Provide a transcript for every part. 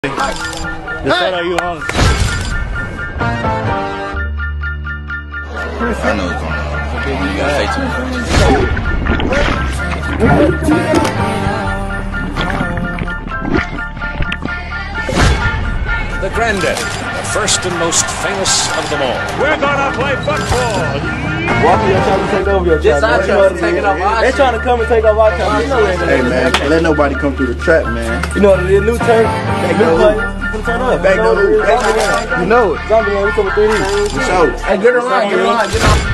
Desoto, you on? I know it's on. You gotta say too The granddaddy, the first and most famous of them all. We're gonna play football! Walker, y'all trying to take over your trap. They're trying to come and take over our trap. You know it. Hey man, let nobody come through the trap, man. You know what it is? New turn. New play. Turn up. Back no loop. You know it. Zombie man, we come with 3D. For sure. Hey, get in line, get in line, get on.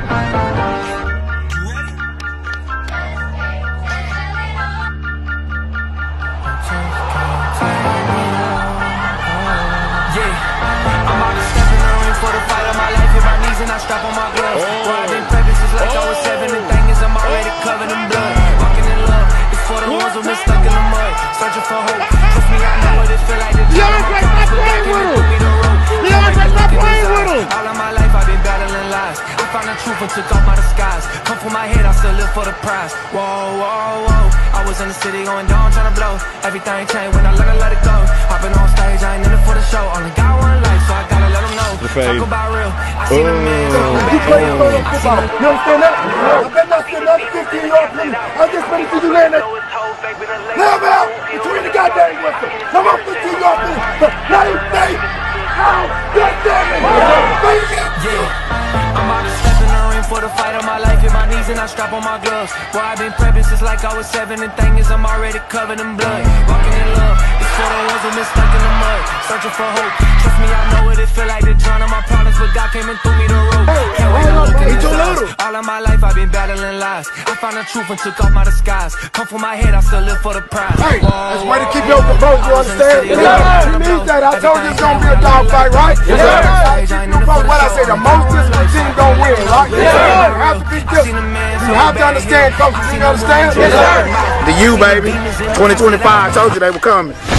And I strap on my gloves. Riding pregnancies like I was 7. The thing is, I'm already covered in blood. Walking in love, it's for the ones who've been stuck in the mud. Searching for hope. Trust me, I know what it feel like to Leon, stop playing with him! Leon, stop playing with him! All of my life, I've been battling lies. I found the truth and took off my disguise. Come from my head, I still live for the prize. Whoa, whoa, whoa. I was in the city going down, trying to blow. Everything changed when I let it go. Hopping on stage, I ain't in it for the show. Only got one life, so I gotta let them know. Talk about real. I see the man. You play football. You understand that? I bet not sitting up 15 yards from you. I just ready to see you land there. Now I'm out between the goddamn whistles. Come on, 15 yards from you. Now you stay. Oh, goddamn it. Yeah, I'm out to step in the ring for the fight of my life. Hit my knees and I strap on my gloves. Boy, I've been prepping since like I was 7. And thing is, I'm already covered in blood. Walking in love, it's for the ones who've been stuck in the mud. Searching for hope. Trust me, I know what it feel like to drown in my problems, but God came and threw me the rope. Can't wait to look at his eyes. All of my life, I've been battling lies. I found the truth and took off my disguise. Come from my head, I still live for the prize. Hey, that's way to keep your composure, you understand? You need that. I told you it's gonna be a dog fight, right? Yes, sir. What I say, the mostest team gonna win, right? Yes, sir. You have to be different. You have to understand, coaches. You understand? Yes, sir. The U, baby. 2025. I told you they were coming.